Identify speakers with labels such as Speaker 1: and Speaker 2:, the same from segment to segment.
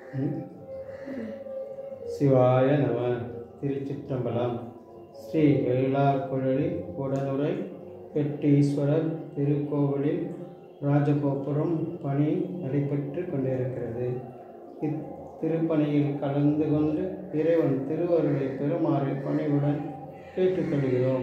Speaker 1: சிவாய நம. திருச்சிற்றம்பலம். ஸ்ரீ வெள்ளார்குழலி உடனுரை பெட்டீஸ்வரர் திருக்கோவிலில் ராஜகோபுரம் பணி நடைபெற்று கொண்டிருக்கிறது. இத்திருப்பணியில் கலந்து கொண்டு இறைவன் திருவருளை பெறுமாறு பணிவுடன் கேட்டுக்கொள்கிறோம்.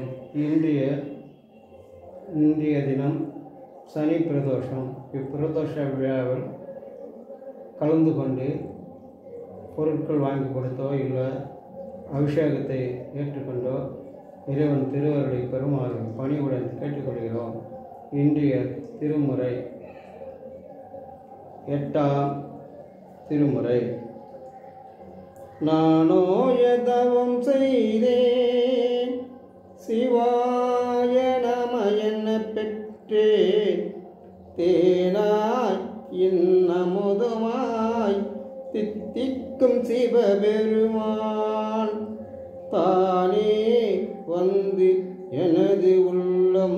Speaker 1: இன்றைய தினம் சனி பிரதோஷம். இப்பிரதோஷ விழாவில் கலந்து கொண்டு பொருட்கள் வாங்கி கொடுத்தோ இல்லை அபிஷேகத்தை ஏற்றுக்கொண்டோ இறைவன் திருவருளை பெறுமாறு பணிவுடன் கேட்டுக்கொள்கிறோம். இன்றைய திருமுறை 8ஆம் திருமுறை. நானோய தவம் செய்தேன் சிவாய நம என்ன பெற்றேன் தேனாய் இன்னமுதுமாய் தித்திக்கும் சிவபெருமான் தானே வந்து எனது உள்ளம்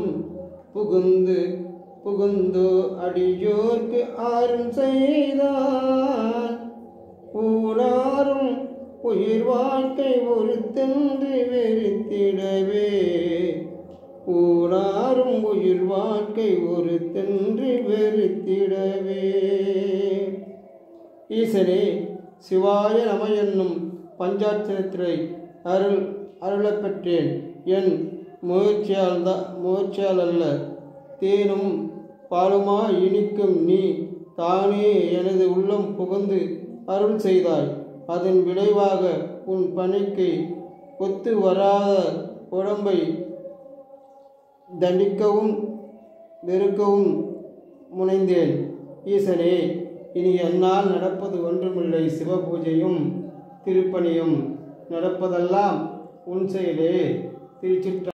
Speaker 1: புகுந்து அடியோர்க்கு அருள் செய்தான். ஊனாரும் உயிர் வாழ்க்கை ஒருத்தென்று வெறுத்திடவே ஊனாரும் உயிர் வாழ்க்கை ஒருத்தென்று வெறுத்திடவே. ஈசனே சிவாய நம என்னும் பஞ்சாட்சரத்தை அருளப்பெற்றேன். என் முயற்சியால் அல்ல, தேனும் பாலுமாய் இனிக்கும் நீ தானே எனது உள்ளம் புகுந்து அருள் செய்தாய். அதன் விளைவாக உன் பணிக்கு ஒத்து வராத உடம்பை தண்டிக்கவும் வெறுக்கவும் முனைந்தேன். ஈசனே, இனி என்னால் நடப்பது ஒன்றுமில்லை. சிவபூஜையும் திருப்பணியும் நடப்பதெல்லாம் உன் செயலே. திருச்சிற்ற